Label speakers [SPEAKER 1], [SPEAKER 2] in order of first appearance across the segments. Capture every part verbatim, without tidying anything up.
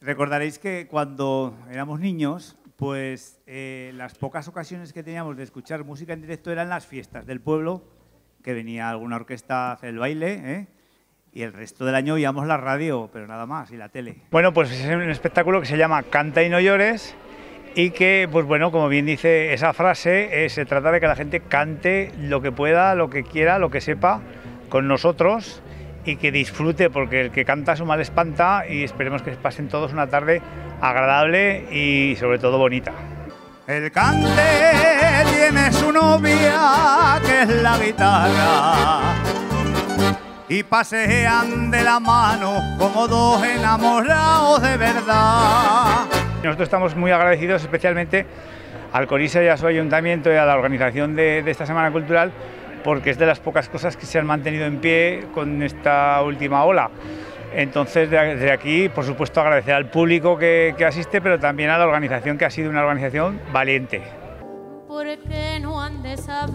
[SPEAKER 1] Recordaréis que cuando éramos niños, pues eh, las pocas ocasiones que teníamos de escuchar música en directo eran las fiestas del pueblo, que venía alguna orquesta a hacer el baile, ¿eh? Y el resto del año oíamos la radio, pero nada más, y la tele.
[SPEAKER 2] Bueno, pues es un espectáculo que se llama Canta y no llores y que, pues bueno, como bien dice esa frase, eh, se trata de que la gente cante lo que pueda, lo que quiera, lo que sepa con nosotros y que disfrute, porque el que canta su mal espanta, y esperemos que pasen todos una tarde agradable y sobre todo bonita.
[SPEAKER 1] El cante tiene su novia, que es la guitarra, y pasean de la mano como dos enamorados de verdad.
[SPEAKER 2] Nosotros estamos muy agradecidos especialmente al Alcoriza y a su ayuntamiento y a la organización de, de esta Semana Cultural, porque es de las pocas cosas que se han mantenido en pie con esta última ola. Entonces, desde aquí, por supuesto, agradecer al público que, que asiste, pero también a la organización, que ha sido una organización valiente.
[SPEAKER 3] Porque no han de saber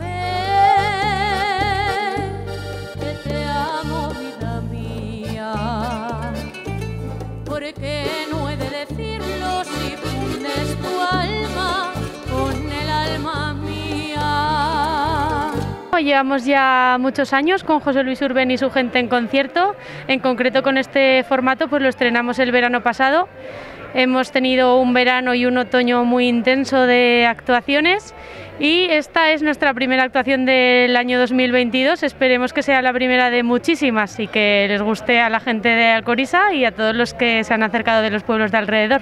[SPEAKER 3] que te amo, vida mía, porque no he de decirlo si fundes tu alma con el alma mía.
[SPEAKER 4] Llevamos ya muchos años con José Luis Urbén y su gente en concierto. En concreto, con este formato pues lo estrenamos el verano pasado. Hemos tenido un verano y un otoño muy intenso de actuaciones y esta es nuestra primera actuación del año dos mil veintidós. Esperemos que sea la primera de muchísimas y que les guste a la gente de Alcoriza y a todos los que se han acercado de los pueblos de alrededor.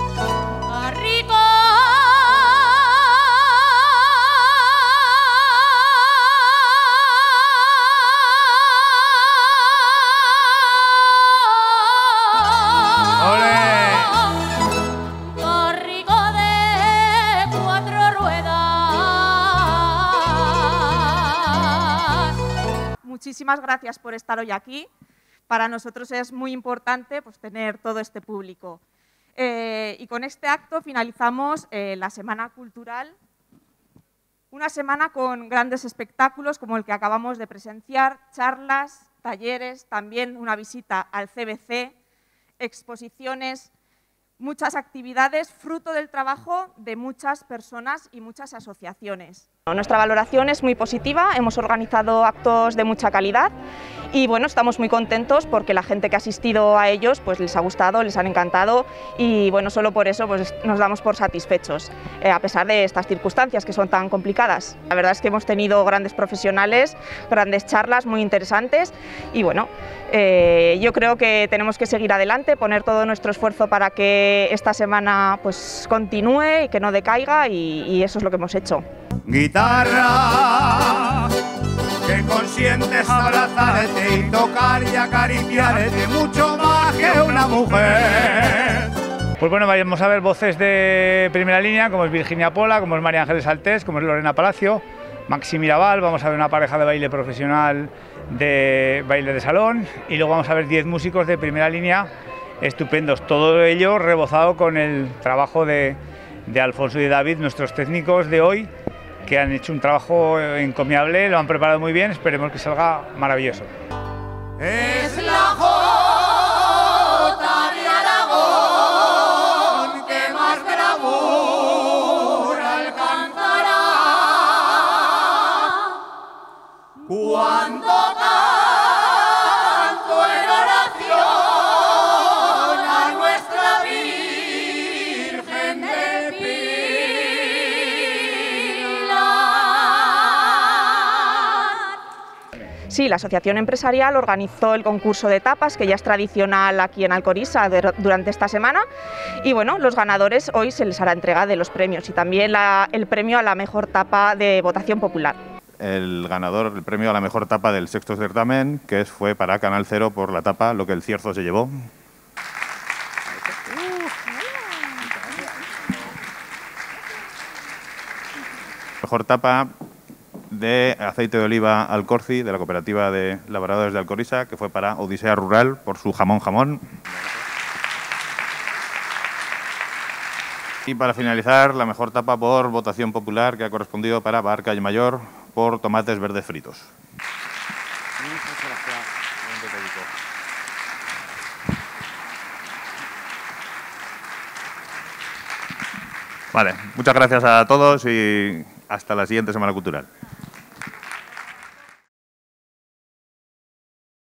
[SPEAKER 5] Muchísimas gracias por estar hoy aquí. Para nosotros es muy importante pues, tener todo este público. Eh, y con este acto finalizamos eh, la Semana Cultural, una semana con grandes espectáculos como el que acabamos de presenciar, charlas, talleres, también una visita al C B C, exposiciones, muchas actividades, fruto del trabajo de muchas personas y muchas asociaciones.
[SPEAKER 6] Nuestra valoración es muy positiva, hemos organizado actos de mucha calidad y bueno, estamos muy contentos porque la gente que ha asistido a ellos pues les ha gustado, les han encantado y bueno, solo por eso pues nos damos por satisfechos, eh, a pesar de estas circunstancias que son tan complicadas. La verdad es que hemos tenido grandes profesionales, grandes charlas muy interesantes y bueno, eh, yo creo que tenemos que seguir adelante, poner todo nuestro esfuerzo para que esta semana pues continúe y que no decaiga y, y eso es lo que hemos hecho.
[SPEAKER 1] Guitarra, que consientes abrazarte y tocar y acariciarte mucho más que una mujer.
[SPEAKER 2] Pues bueno, vamos a ver voces de primera línea, como es Virginia Pola, como es María Ángeles Altés, como es Lorena Palacio, Maxi Mirabal, vamos a ver una pareja de baile profesional de baile de salón y luego vamos a ver diez músicos de primera línea estupendos, todo ello rebozado con el trabajo de, de Alfonso y de David, nuestros técnicos de hoy, que han hecho un trabajo encomiable, lo han preparado muy bien, esperemos que salga maravilloso.
[SPEAKER 1] Es la jota de Aragón que más bravura alcanzará cuando canto en oración a nuestra Virgen del
[SPEAKER 6] Sí, la Asociación Empresarial organizó el concurso de tapas, que ya es tradicional aquí en Alcoriza durante esta semana. Y bueno, los ganadores hoy se les hará entrega de los premios y también la, el premio a la mejor tapa de votación popular.
[SPEAKER 7] El ganador, el premio a la mejor tapa del sexto certamen, que fue para Canal Cero por la tapa Lo que el cierzo se llevó. Mejor tapa de aceite de oliva Alcorci, de la cooperativa de labradores de Alcoriza, que fue para Odisea Rural por su jamón jamón. Y para finalizar, la mejor tapa por votación popular, que ha correspondido para Barca y Mayor por tomates verdes fritos. Vale, muchas gracias a todos y hasta la siguiente Semana Cultural.